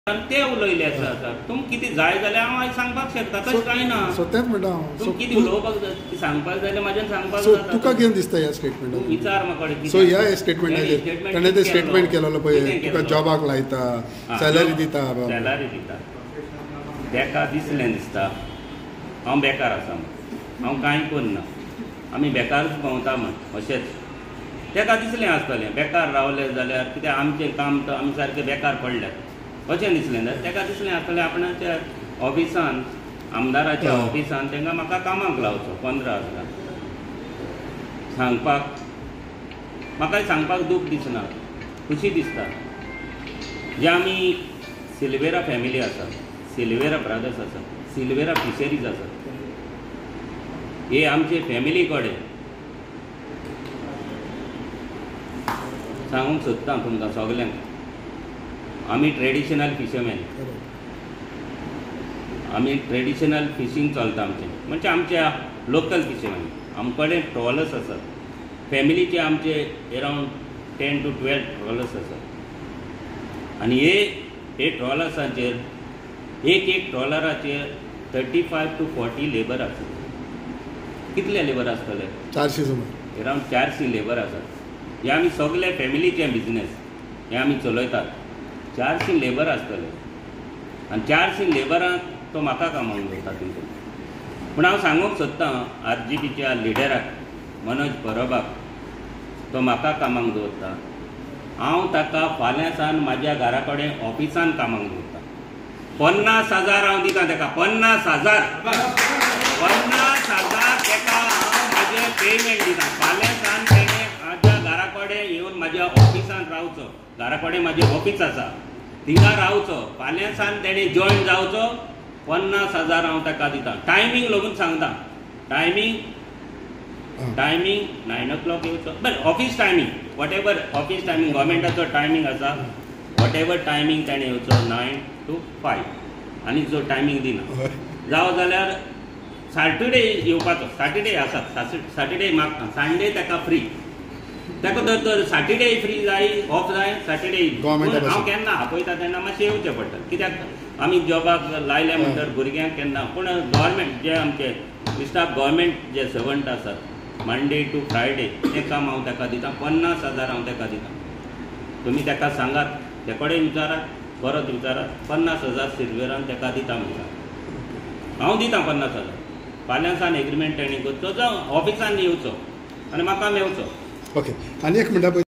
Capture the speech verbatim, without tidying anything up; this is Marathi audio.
ते उलयले आसा तुमकां कितें जाय जाल्यार हांव आयज सांगपाक शकता तशें कांय ना. सो तेंच म्हणटा हांव तुमकां कितें उलोवपाक जाय सांगपाक जाय जाल्यार म्हाज्यान सांगपाक सो जाता. तुका कितें दिसता ह्या स्टेटमेंटान? विचार म्हाका. सो ह्या स्टेटमेंटाचेर ताणें ते स्टेटमेंट केलेलो पळय तुका जॉबाक लायता सॅलरी दिता सॅलरी दिता ताका दिसलें दिसता हांव बेकार आसा हांव कांय करना आमी बेकारच भोंवता म्हण अशेंच ताका दिसलें आसतलें बेकार रावले जाल्यार कित्याक आमचें काम तो आमी सारकें बेकार पडल्यात अशें दिसलें जाल्यार ताका दिसलें आसतलें आपणाच्या ऑफिसान आमदाराच्या ऑफिसान तांकां म्हाका कामाक लावचो पंदरा हजार सांगपाक म्हाकाय सांगपाक दूख दिसना खुशी दिसता. जे आमी सिल्वेरा फॅमिली आसा सिल्वेरा ब्रदर्स आसा सिल्वेरा फिशरीज आसा हे आमचे फॅमिली कडेन सांगूंक सोदता तुमकां सगल्यांक आमी ट्रेडिशनल फिशरमॅन आमी ट्रेडिशनल फिशींग चलता आमचें म्हणजे आमच्या लोकल फिशरमॅन आमचे कडेन ट्रॉलर्स आसात फॅमिलीचे आमचे around ten to twelve trollers आसात आनी हे हे ट्रॉलर्सांचेर एक एक ट्रॉलराचेर thirty five to forty labour आसता. कितले लेबर आसतले? चारशी सुमार एरावंड चारशी लेबर आसात. हे आमी सगळे फॅमिलीचे बिजनेस हे आमी चलयतात. चारशी लेबर आसतले आनी चारशी लेबरांक तो म्हाका कामाक दवरता तितून. पूण हांव सांगूंक सोदतां आर जी पीच्या लिडराक मनोज परबाक तो म्हाका कामाक दवरता हांव ताका फाल्यां सावन म्हाज्या घरा कडेन ऑफिसान कामाक दवरता. पन्नास हजार हांव दिता ताका पन्नास हजार पन्नास हजार ताका हांव म्हाजें पेमेंट दिता. फाल्यां सावन ताणें म्हाज्या घरा कडेन येवन म्हाज्या ऑफिसान रावचो. घरा कडेन म्हाजें ऑफिस आसा थिंगा रावचो. फाल्यां सावन ताणें जॉयन जावचो. पन्नास हजार हांव ताका दिता. टायमींग लागून सांगता timing timing nine o'clock येवचो but office timing whatever office timing गव्हर्मेंटाचो टायमींग आसा वॉट एवर टायमींग ताणें येवचो नायन टू फायव आनी जो टायमींग दिना जावं जाल्यार सॅटर्डे येवपाचो. सॅटर्डे आसा सॅटर्डे मागता संडे ताका फ्री ताका जर तर सॅटर्डे फ्री जाय ऑफ जाय सॅटर्डे हांव केन्ना आपयता तेन्ना मातशें येवचें पडटा कित्याक आमी जॉबाक लायल्या म्हणटर भुरग्यांक केन्ना पूण गव्हर्मेंट जे आमचे स्टाफ गव्हर्मेंट जे सर्वंट आसात मंडे टू फ्रायडे तें काम हांव ताका दिता. पन्नास हजार हांव ताका दिता. तुमी ताका सांगात ते कडेन विचारात परत विचारात पन्नास हजार सिल्वेरान ताका दिता म्हणटा हांव दिता पन्नास हजार. फाल्यां सावन एग्रीमेंट ताणें करचो जावं ऑफिसान येवचो आनी म्हाका मेळचो. ओके आनी एक म्हणटा